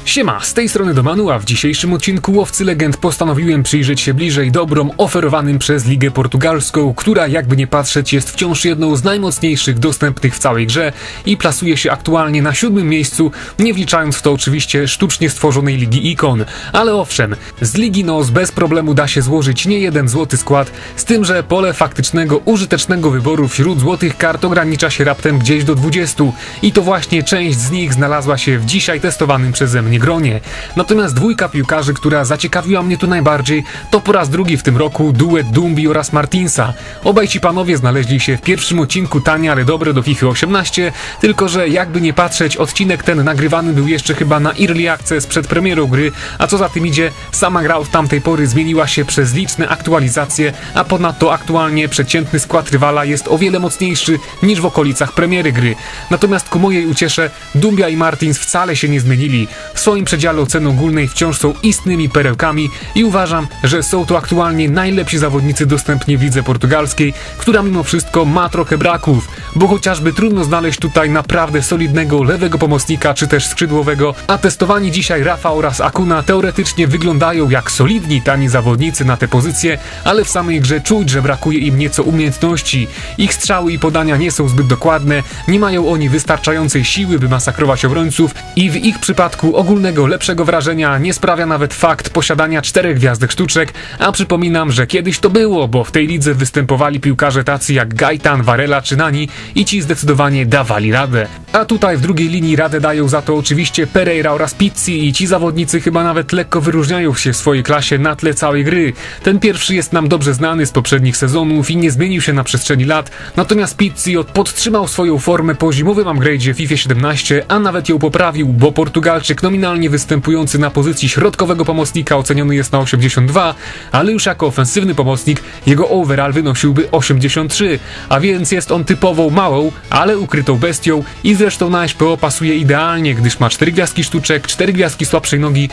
Siema, z tej strony Domanu, a w dzisiejszym odcinku Łowcy Legend postanowiłem przyjrzeć się bliżej dobrom oferowanym przez Ligę Portugalską, która jakby nie patrzeć jest wciąż jedną z najmocniejszych dostępnych w całej grze i plasuje się aktualnie na 7. miejscu, nie wliczając w to oczywiście sztucznie stworzonej Ligi Ikon. Ale owszem, z Ligi NOS bez problemu da się złożyć nie jeden złoty skład, z tym, że pole faktycznego, użytecznego wyboru wśród złotych kart ogranicza się raptem gdzieś do 20 i to właśnie część z nich znalazła się w dzisiaj testowanym przeze mnie gronie. Natomiast dwójka piłkarzy, która zaciekawiła mnie tu najbardziej, to po raz drugi w tym roku duet Dumbii oraz Martinsa. Obaj ci panowie znaleźli się w pierwszym odcinku tanie, ale dobre do FIFA 18, tylko że jakby nie patrzeć, odcinek ten nagrywany był jeszcze chyba na Early Access przed premierą gry, a co za tym idzie, sama gra od tamtej pory zmieniła się przez liczne aktualizacje, a ponadto aktualnie przeciętny skład rywala jest o wiele mocniejszy niż w okolicach premiery gry. Natomiast ku mojej uciesze Dumbia i Martins wcale się nie zmienili. W swoim przedziale oceny ogólnej wciąż są istnymi perełkami i uważam, że są to aktualnie najlepsi zawodnicy dostępni w lidze portugalskiej, która mimo wszystko ma trochę braków, bo chociażby trudno znaleźć tutaj naprawdę solidnego lewego pomocnika czy też skrzydłowego, a testowani dzisiaj Rafa oraz Acuna teoretycznie wyglądają jak solidni tani zawodnicy na te pozycje, ale w samej grze czuć, że brakuje im nieco umiejętności. Ich strzały i podania nie są zbyt dokładne, nie mają oni wystarczającej siły, by masakrować obrońców i w ich przypadku ogólnego lepszego wrażenia nie sprawia nawet fakt posiadania 4 gwiazdek sztuczek, a przypominam, że kiedyś to było, bo w tej lidze występowali piłkarze tacy jak Gaetan, Varela czy Nani i ci zdecydowanie dawali radę. A tutaj w drugiej linii radę dają za to oczywiście Pereira oraz Pizzi i ci zawodnicy chyba nawet lekko wyróżniają się w swojej klasie na tle całej gry. Ten pierwszy jest nam dobrze znany z poprzednich sezonów i nie zmienił się na przestrzeni lat, natomiast Pizzi podtrzymał swoją formę po zimowym upgrade'zie w FIFA 17, a nawet ją poprawił, bo Portugalczyk nominalnie występujący na pozycji środkowego pomocnika oceniony jest na 82, ale już jako ofensywny pomocnik jego overall wynosiłby 83, a więc jest on typową małą, ale ukrytą bestią i zresztą na SPO pasuje idealnie, gdyż ma 4 gwiazdki sztuczek, 4 gwiazdki słabszej nogi,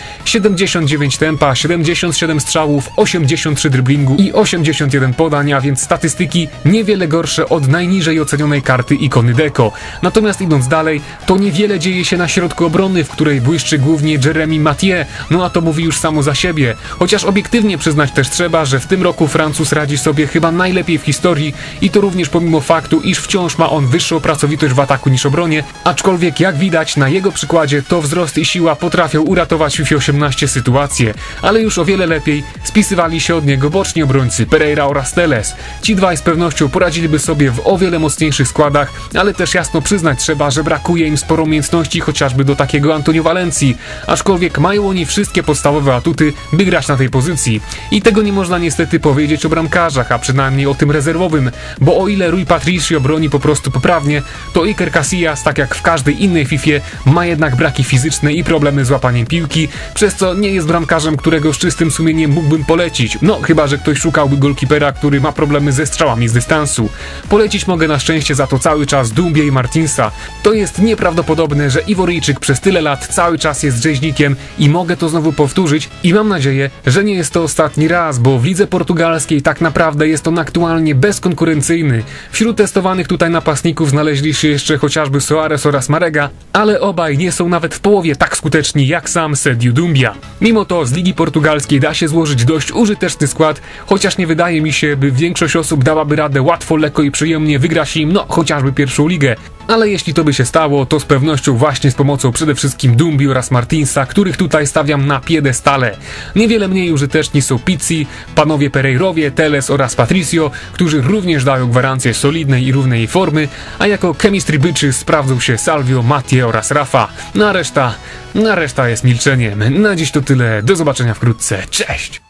79 tempa, 77 strzałów, 83 driblingu i 81 podań, a więc statystyki niewiele gorsze od najniżej ocenionej karty ikony Deco. Natomiast idąc dalej, to niewiele dzieje się na środku obrony, w której błyszczy głównie Jeremy Mathieu, no a to mówi już samo za siebie. Chociaż obiektywnie przyznać też trzeba, że w tym roku Francuz radzi sobie chyba najlepiej w historii i to również pomimo faktu, iż wciąż ma on wyższą pracowitość w ataku niż obronie, aczkolwiek jak widać na jego przykładzie to wzrost i siła potrafią uratować w FIFA 18 sytuację, ale już o wiele lepiej spisywali się od niego boczni obrońcy Pereira oraz Teles. Ci dwaj z pewnością poradziliby sobie w o wiele mocniejszych składach, ale też jasno przyznać trzeba, że brakuje im sporo umiejętności chociażby do takiego Antonio Valencji, aczkolwiek mają oni wszystkie podstawowe atuty, by grać na tej pozycji. I tego nie można niestety powiedzieć o bramkarzach, a przynajmniej o tym rezerwowym, bo o ile Rui Patricio broni po prostu poprawnie, to Iker Casillas, tak jak w każdej innej Fifie, ma jednak braki fizyczne i problemy z łapaniem piłki, przez co nie jest bramkarzem, którego z czystym sumieniem mógłbym polecić, no chyba że ktoś szukałby golkipera, który ma problemy ze strzałami z dystansu. Polecić mogę na szczęście za to cały czas Dumbię i Martinsa. To jest nieprawdopodobne, że Iworyjczyk przez tyle lat cały czas jest rzeźnikiem i mogę to znowu powtórzyć i mam nadzieję, że nie jest to ostatni raz, bo w lidze portugalskiej tak naprawdę jest on aktualnie bezkonkurencyjny. Wśród testowanych tutaj napastników znaleźli się jeszcze chociażby Soares oraz Marega, ale obaj nie są nawet w połowie tak skuteczni jak sam Sédio Doumbia. Mimo to z Ligi Portugalskiej da się złożyć dość użyteczny skład, chociaż nie wydaje mi się, by większość osób dałaby radę łatwo, lekko i przyjemnie wygrać im, no chociażby pierwszą ligę. Ale jeśli to by się stało, to z pewnością właśnie z pomocą przede wszystkim Dumbii oraz Martinsa, których tutaj stawiam na piedestale. Niewiele mniej użyteczni są Pizzi, panowie Pereirowie, Teles oraz Patricio, którzy również dają gwarancję solidnej i równej formy, a jako chemistry byczy sprawdzą się Salvio, Mathieu oraz Rafa. Na reszta jest milczeniem. Na dziś to tyle, do zobaczenia wkrótce, cześć!